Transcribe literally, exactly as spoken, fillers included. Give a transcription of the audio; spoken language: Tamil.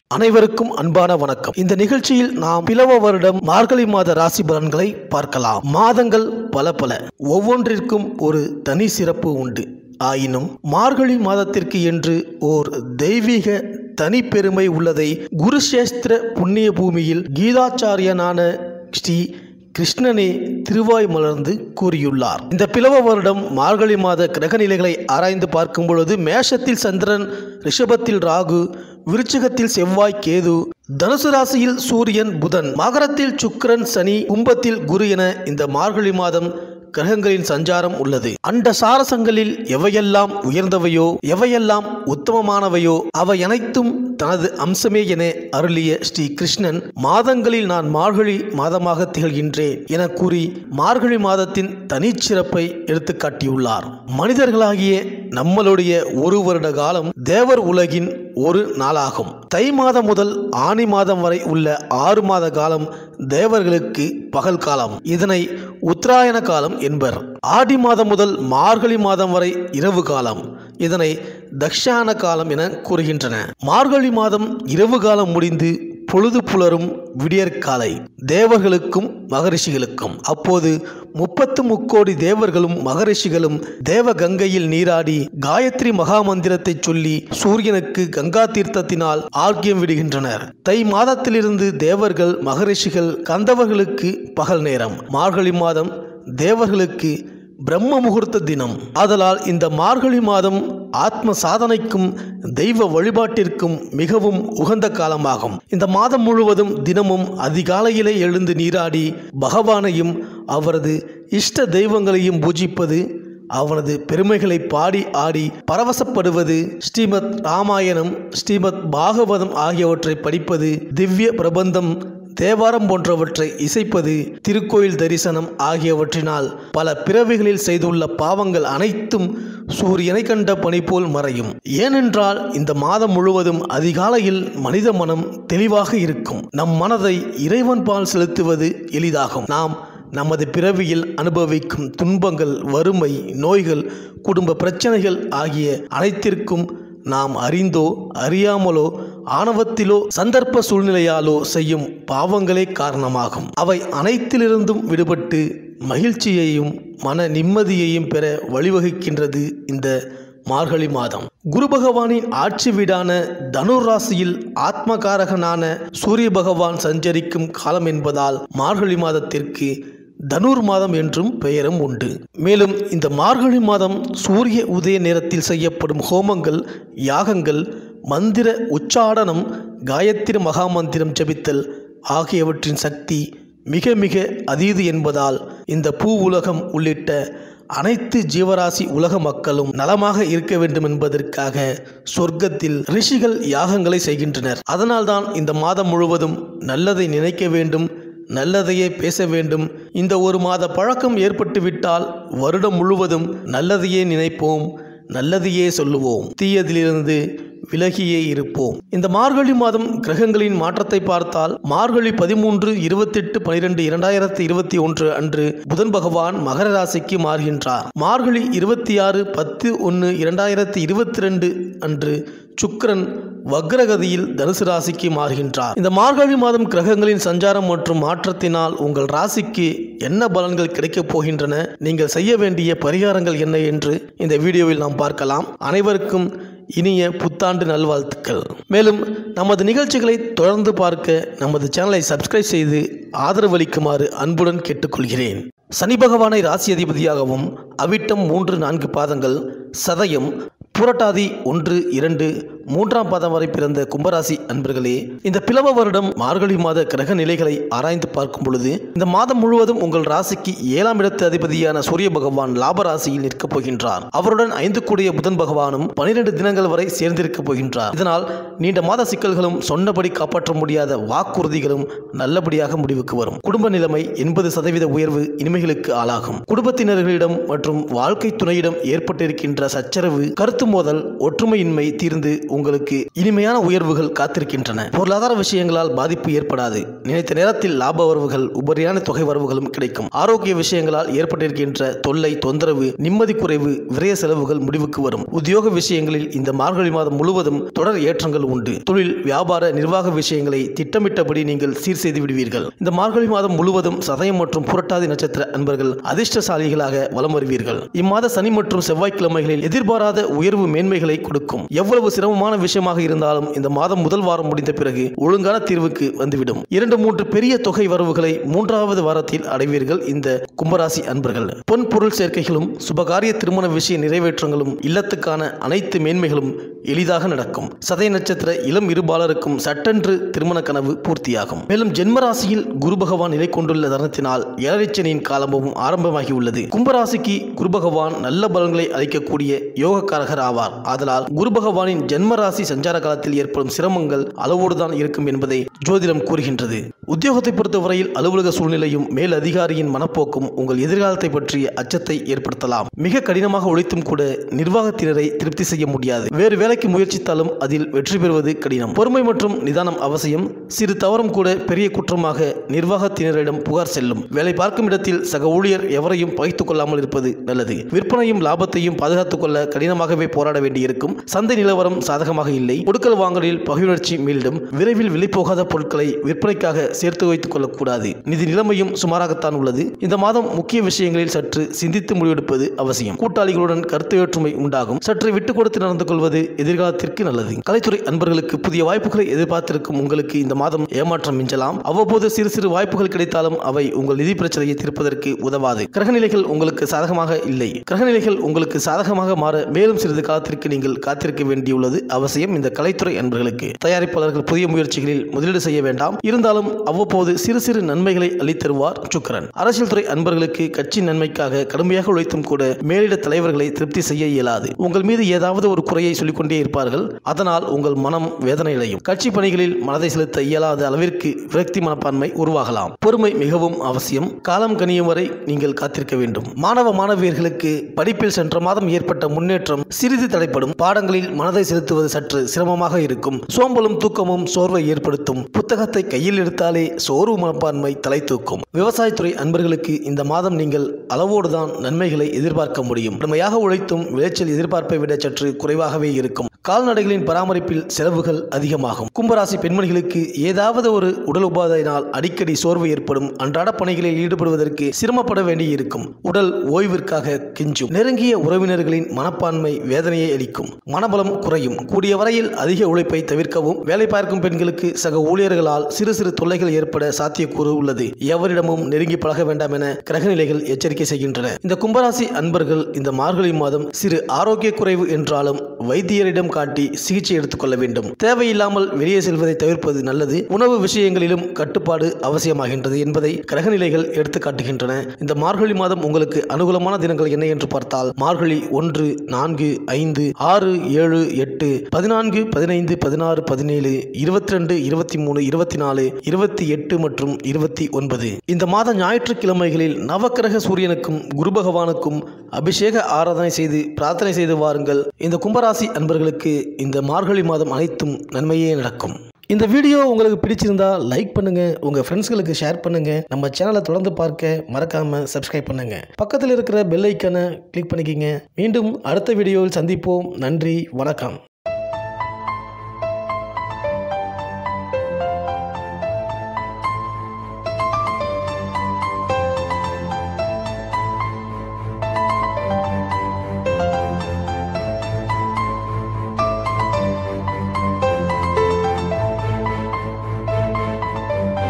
அனைவருக்கும் அன்பான வணக்கம். இந்த நிகழ்ச்சியில் நாம் பிலவ வருடம் மார்கழி மாத ராசி பலன்களை பார்க்கலாம். மாதங்கள் பல பல, ஒவ்வொன்றிற்கும் ஒரு தனி சிறப்பு உண்டு. ஆயினும் மார்கழி மாதத்திற்கு என்று ஓர் தெய்வீக தனி பெருமை உள்ளதை குருஷேஸ்திர புண்ணிய பூமியில் கீதாச்சாரியனான ஸ்ரீ கிருஷ்ணனே திருவாய் மலர்ந்து கூறியுள்ளார். இந்த பிலவ வருடம் மார்கழி மாத கிரக நிலைகளை ஆராய்ந்து பார்க்கும் பொழுது மேஷத்தில் சந்திரன், ரிஷபத்தில் ராகு, விருச்சிகத்தில் செவ்வாய் கேது, தனுசு ராசியில் சூரியன் புதன், மகரத்தில் சுக்கிரன் சனி, கும்பத்தில் குரு என இந்த மார்கழி மாதம் கிரகங்களின் சஞ்சாரம் உள்ளது. அண்ட சாரசங்களில் எவையெல்லாம் உயர்ந்தவையோ, எவையெல்லாம் உத்தமமானவையோ அவை அனைத்தும் தனது அம்சமே என அருளிய ஸ்ரீ கிருஷ்ணன், மாதங்களில் நான் மார்கழி மாதமாக திகழ்கின்றேன் என கூறி மார்கழி மாதத்தின் தனிச்சிறப்பை எடுத்து காட்டியுள்ளார். மனிதர்களாகிய நம்மளுடைய ஒரு வருட காலம் தேவர் உலகின் ஒரு நாளாகும். தை மாதம் முதல் ஆனி மாதம் வரை உள்ள ஆறு மாத காலம் தேவர்களுக்கு பகல் காலம். இதனை உத்தராயண காலம் என்பர். ஆடி மாதம் முதல் மார்கழி மாதம் வரை இரவு காலம். இதனை தக்ஷான காலம் என கூறுகின்றன. மார்கழி மாதம் இரவு காலம் முடிந்து பொழுது புலரும் விடியற்காலை தேவர்களுக்கும் மகரிஷிகளுக்கும். அப்போது முப்பத்து முக்கோடி தேவர்களும் மகரிஷிகளும் தேவ கங்கையில் நீராடி காயத்ரி மகாமந்திரத்தை சொல்லி சூரியனுக்கு கங்கா தீர்த்தத்தினால் ஆர்க்கியம் விடுகின்றனர். தை மாதத்திலிருந்து தேவர்கள் மகரிஷிகள் கந்தவர்களுக்கு பகல் நேரம். மார்கழி மாதம் தேவர்களுக்கு பிரம்ம முகூர்த்த தினம். ஆதலால் இந்த மார்கழி மாதம் ஆத்ம சாதனைக்கும் தெய்வ வழிபாட்டிற்கும் மிகவும் உகந்த காலமாகும். இந்த மாதம் முழுவதும் தினமும் அதிகாலையிலே எழுந்து நீராடி பகவானையும் அவரது இஷ்ட தெய்வங்களையும் பூஜிப்பது, அவனது பெருமைகளை பாடி ஆடி பரவசப்படுவது, ஸ்ரீமத் ராமாயணம், ஸ்ரீமத் பாகவதம் ஆகியவற்றை படிப்பது, திவ்ய பிரபந்தம், தேவாரம் போன்றவற்றை இசைப்பது, திருக்கோயில் தரிசனம் ஆகியவற்றினால் பல பிறவிகளில் செய்துள்ள பாவங்கள் அனைத்தும் சூரியனை கண்ட பனி போல் மறையும். ஏனென்றால் இந்த மாதம் முழுவதும் அதிகாலையில் மனித மனம் தெளிவாக இருக்கும். நம் மனதை இறைவன் பால் செலுத்துவது எளிதாகும். நாம் நமது பிறவியில் அனுபவிக்கும் துன்பங்கள், வறுமை, நோய்கள், குடும்ப பிரச்சனைகள் ஆகிய அனைத்திற்கும் நாம் அறிந்தோ அறியாமலோ ஆணவத்திலோ சந்தர்ப்ப சூழ்நிலையாலோ செய்யும் பாவங்களே காரணமாகும். அவை அனைத்திலிருந்தும் விடுபட்டு மகிழ்ச்சியையும் மன நிம்மதியையும் பெற வழிவகுக்கின்றது இந்த மார்கழி மாதம். குரு பகவானின் ஆட்சி வீடான தனுர் ராசியில் ஆத்மகாரகனான சூரிய பகவான் சஞ்சரிக்கும் காலம் என்பதால் மார்கழி மாதத்திற்கு தனுர் மாதம் என்றும் பெயரும் உண்டு. மேலும் இந்த மார்கழி மாதம் சூரிய உதய நேரத்தில் செய்யப்படும் ஹோமங்கள், யாகங்கள், மந்திர உச்சாடனம், காயத்ரி மகாமந்திரம் ஜபித்தல் ஆகியவற்றின் சக்தி மிக மிக அதீது என்பதால் இந்த பூ உலகம் உள்ளிட்ட அனைத்து ஜீவராசி உலக மக்களும் நலமாக இருக்க வேண்டும் என்பதற்காக சொர்க்கத்தில் ரிஷிகள் யாகங்களை செய்கின்றனர். அதனால்தான் இந்த மாதம் முழுவதும் நல்லதை நினைக்க வேண்டும், நல்லதையே பேச வேண்டும். இந்த ஒரு மாத பழக்கம் ஏற்பட்டுவிட்டால் வருடம் முழுவதும் நல்லதையே நினைப்போம், நல்லதையே சொல்லுவோம், தீயதிலிருந்து விலகியே இருப்போம். இந்த மார்கழி மாதம் கிரகங்களின் மாற்றத்தை பார்த்தால் மார்கழி பதிமூன்று இருபத்தெட்டு பனிரெண்டு இரண்டாயிரத்தி இருபத்தி ஒன்று அன்று புதன் பகவான் மகர ராசிக்கு மாறுகின்றார். மார்கழி இருபத்தி ஆறு பத்து ஒன்று இரண்டாயிரத்தி இருபத்தி ரெண்டு அன்று சுக்கிரன் வக்ரகதியில் தனுசு ராசிக்கு மாறுகின்றார். இந்த மார்கழி மாதம் கிரகங்களின் சஞ்சாரம் மற்றும் மாற்றத்தினால் உங்கள் ராசிக்கு என்ன பலன்கள் கிடைக்கப் போகின்றன, நீங்கள் செய்ய வேண்டிய பரிகாரங்கள் என்ன என்று இந்த வீடியோவில் நாம் பார்க்கலாம். அனைவருக்கும் இனிய புத்தாண்டு நல்வாழ்த்துக்கள். மேலும் நமது நிகழ்ச்சிகளை தொடர்ந்து பார்க்க நமது சேனலை சப்ஸ்கிரைப் செய்து ஆதரவளிக்குமாறு அன்புடன் கேட்டுக்கொள்கிறேன். சனி பகவானை ராசி அதிபதியாகவும், அவிட்டம் மூன்று நான்கு பாதங்கள், சதயம், புரட்டாதி ஒன்று இரண்டு மூன்றாம் பாதம் வரை பிறந்த கும்பராசி அன்பர்களே, இந்த பிலவ வருடம் மார்கழி மாத கிரக நிலைகளை ஆராய்ந்து பார்க்கும் பொழுது இந்த மாதம் முழுவதும் உங்கள் ராசிக்கு ஏழாம் இடத்து அதிபதியான சூரிய பகவான் லாப ராசியில் நிற்கப் போகின்றார். அவருடன் ஐந்து கூடிய புதன் பகவானும் பனிரெண்டு தினங்கள் வரை சேர்ந்திருக்கப் போகின்றார். இதனால் நீண்ட மாத சிக்கல்களும் சொன்னபடி காப்பாற்ற முடியாத வாக்குறுதிகளும் நல்லபடியாக முடிவுக்கு வரும். குடும்ப நிலைமை எண்பது சதவீத உயர்வு இனிமைகளுக்கு ஆளாகும். குடும்பத்தினர்களிடம் மற்றும் வாழ்க்கை துணையிடம் ஏற்பட்டிருக்கின்ற சச்சரவு, கருத்து மோதல், ஒற்றுமையின்மை தீர்ந்து உங்களுக்கு இனிமையான உயர்வுகள் காத்திருக்கின்றன. பொருளாதார விஷயங்களால் பாதிப்பு ஏற்படாது. நினைத்த நேரத்தில் லாப வரவுகள், உபரியான தொகை வரவுகளும் கிடைக்கும். ஆரோக்கிய விஷயங்களால் ஏற்பட்டிருக்கின்ற தொல்லை, தொந்தரவு, நிம்மதி குறைவு, விரய செலவுகள் முடிவுக்கு வரும். உத்தியோக விஷயங்களில் இந்த மார்கழி மாதம் முழுவதும் தொடர் ஏற்றங்கள் உண்டு. தொழில், வியாபார, நிர்வாக விஷயங்களை திட்டமிட்டபடி நீங்கள் சீர் செய்து விடுவீர்கள். இந்த மார்கழி மாதம் முழுவதும் சதயம் மற்றும் புரட்டாதி நட்சத்திர அன்பர்கள் அதிர்ஷ்டசாலிகளாக வலம் வருவீர்கள். இம்மாத சனி மற்றும் செவ்வாய்க்கிழமைகளில் எதிர்பாராத உயர்வு மேன்மைகளை கொடுக்கும். எவ்வளவு சிரமமான விஷயமாக இருந்தாலும் இந்த மாதம் முதல் வாரம் முடிந்த பிறகு ஒழுங்கான தீர்வுக்கு வந்துவிடும். இரண்டு மூன்று பெரிய தொகை வரவுகளை மூன்றாவது வாரத்தில் அடைவீர்கள். இந்த கும்பராசி அன்பர்கள் பொன் பொருள் சேர்க்கைகளும், சுபகாரிய திருமண விஷய நிறைவேற்றங்களும், இல்லத்துக்கான அனைத்து மேன்மைகளும் எளிதாக நடக்கும். சதய நட்சத்திர இளம் இருபாலருக்கும் சட்டென்று திருமண கனவு பூர்த்தியாகும். மேலும் ஜென்மராசியில் குரு பகவான் நிலை கொண்டுள்ள தருணத்தினால் ஏழரைச்சனியின் காலமும் ஆரம்பமாகியுள்ளது. கும்பராசிக்கு குரு பகவான் நல்ல பலன்களை அளிக்கக்கூடிய யோகக்காரகர் ஆவார். ஆதலால் குரு பகவானின் ஜென்மராசி சஞ்சார காலத்தில் ஏற்படும் சிரமங்கள் அளவோடுதான் இருக்கும் என்பதை ஜோதிடம் கூறுகின்றது. உத்தியோகத்தை பொறுத்தவரையில் அலுவலக சூழ்நிலையும் மேல் அதிகாரியின் மனப்போக்கும் உங்கள் எதிர்காலத்தை பற்றிய அச்சத்தை ஏற்படுத்தலாம். மிக கடினமாக உழைத்தும் கூட நிர்வாகத்தினரை திருப்தி செய்ய முடியாது. வேறு வேலைக்கு முயற்சித்தாலும் அதில் வெற்றி பெறுவது கடினம். பொறுமை மற்றும் நிதானம் அவசியம். சிறு தவறும் கூட பெரிய குற்றமாக நிர்வாகத்தினரிடம் புகார் செல்லும். வேலை பார்க்கும் இடத்தில் சக ஊழியர் எவரையும் பகைத்துக் கொள்ளாமல் இருப்பது நல்லது. விற்பனையும் லாபத்தையும் பாதுகாத்துக் கொள்ள கடினமாகவே போராட வேண்டியிருக்கும். சந்தை நிலவரம் சாதகமாக இல்லை. கொடுக்கல் வாங்கலில் பகையுணர்ச்சி மீண்டும். விரைவில் விலைப்போகாத பொருட்களை விற்பனைக்காக சேர்த்து வைத்துக் கொள்ளக்கூடாது. நிதி நிலைமையும் சுமாராகத்தான் உள்ளது. இந்த மாதம் முக்கிய விஷயங்களில் சற்று சிந்தித்து முடிவெடுப்பது அவசியம். கூட்டாளிகளுடன் கருத்து வேற்றுமை உண்டாகும். சற்று விட்டுக் கொடுத்து நடந்து கொள்வது எதிர்காலத்திற்கு நல்லது. கலைத்துறை அன்பர்களுக்கு புதிய வாய்ப்புகளை எதிர்பார்த்திருக்கும் உங்களுக்கு இந்த மாதம் ஏமாற்றம் மிஞ்சலாம். அவ்வப்போது சிறு சிறு வாய்ப்புகள் கிடைத்தாலும் அவை உங்கள் நிதி பிரச்சனையை தீர்ப்பதற்கு உதவாது. கிரகநிலைகள் உங்களுக்கு சாதகமாக இல்லை. கிரகநிலைகள் உங்களுக்கு சாதகமாக மாற மேலும் சிறிது காலத்திற்கு நீங்கள் காத்திருக்க வேண்டியுள்ளது அவசியம். இந்த கலைத்துறை அன்பர்களுக்கு தயாரிப்பாளர்கள் புதிய முயற்சிகளில் முதலீடு செய்ய வேண்டாம். இருந்தாலும் அவ்வப்போது சிறு சிறு நன்மைகளை அளித்தருவார் சுக்கிரன். அரசியல் துறை அன்பர்களுக்கு கட்சி நன்மைக்காக கடுமையாக உழைத்தும் கூட மேலிட தலைவர்களை திருப்தி செய்ய இயலாது. உங்கள் மீது ஏதாவது ஒரு குறையை சொல்லிக்கொண்டே இருப்பார்கள். அதனால் உங்கள் மனம் வேதனையடையும். கட்சி பணிகளில் மனதை செலுத்த இயலாத அளவிற்கு விரக்தி மனப்பான்மை உருவாகலாம். பொறுமை மிகவும் அவசியம். காலம் கனியும் வரை நீங்கள் காத்திருக்க வேண்டும். மாணவ மாணவியர்களுக்கு படிப்பில் சென்ற மாதம் ஏற்பட்ட முன்னேற்றம் சிறிது தடைப்படும். பாடங்களில் மனதை செலுத்துவது சற்று சிரமமாக இருக்கும். சோம்பலும் தூக்கமும் சோர்வை ஏற்படுத்தும். புத்தகத்தை கையில் எடுத்தாலே சோர்வு மனப்பான்மை தலை தூக்கும். விவசாயத்துறை அன்பர்களுக்கு இந்த மாதம் நீங்கள் அளவோடுதான் நன்மைகளை எதிர்பார்க்க முடியும். கடுமையாக உழைத்தும் விளைச்சல் எதிர்பார்ப்பை விட சற்று குறைவாகவே இருக்கும். கால்நடைகளின் பராமரிப்பில் செலவுகள் அதிகமாகும். கும்பராசி பெண்மணிகளுக்கு ஏதாவது ஒரு உடல் உபாதையினால் அடிக்கடி சோர்வு ஏற்படும். அன்றாட பணிகளில் ஈடுபடுவதற்கு சிரமப்பட வேண்டியிருக்கும். உடல் ஓய்விற்காக கெஞ்சும். நெருங்கிய உறவினர்களின் மனப்பான்மை வேதனையை அளிக்கும். மனபலம் குறையும். கூடிய வரையில் அதிக உழைப்பை தவிர்க்கவும். வேலை பார்க்கும் பெண்களுக்கு சக ஊழியர்களால் சிறு சிறு தொல்லைகள் ஏற்பட சாத்தியக்கூறு உள்ளது. எவரிடமும் நெருங்கி பழக வேண்டாம் என கிரகநிலைகள் எச்சரிக்கை செய்கின்றன. இந்த கும்பராசி அன்பர்கள் இந்த மார்கழி மாதம் சிறு ஆரோக்கிய குறைவு என்றாலும் வைத்தியரிடம் காட்டி சிகிச்சை எடுத்துக்கொள்ள வேண்டும். தேவையில்லாமல் வெளியே செல்வதை தவிர்ப்பது நல்லது. உணவு விஷயங்களிலும் கட்டுப்பாடு அவசியமாகின்றது என்பதை கிரகநிலைகள் எடுத்து காட்டுகின்றன. இந்த மார்கழி மாதம் உங்களுக்கு அனுகூலமான தினங்கள் என்ன என்று பார்த்தால் மார்கழி ஒன்று, நான்கு, ஐந்து, ஆறு, ஏழு, எட்டு, பதினான்கு, பதினைந்து, பதினாறு, பதினேழு, இருபத்தி ரெண்டு, இருபத்தி மூணு, இருபத்தி நாலு, இருபத்தி எட்டு மற்றும் இருபத்தி ஒன்பது. இந்த மாத ஞாயிற்றுக்கிழமைகளில் நவக்கிரக சூரியனுக்கும் குரு பகவானுக்கும் அபிஷேக ஆராதனை செய்து பிரார்த்தனை செய்து வாருங்கள். இந்த கும்பராசி அன்பர்களுக்கு இந்த மார்கழி மாதம் அனைத்தும் நன்மையே நடக்கும். இந்த வீடியோ உங்களுக்கு பிடிச்சிருந்தா லைக் பண்ணுங்க, உங்க ஃப்ரெண்ட்ஸ்களுக்கு ஷேர் பண்ணுங்க. நம்ம சேனலை தொடர்ந்து பார்க்க மறக்காம சப்ஸ்கிரைப் பண்ணுங்க. பக்கத்தில் இருக்கிற பெல் ஐக்கானை கிளிக் பண்ணிக்கிங்க. மீண்டும் அடுத்த வீடியோவில் சந்திப்போம். நன்றி, வணக்கம்.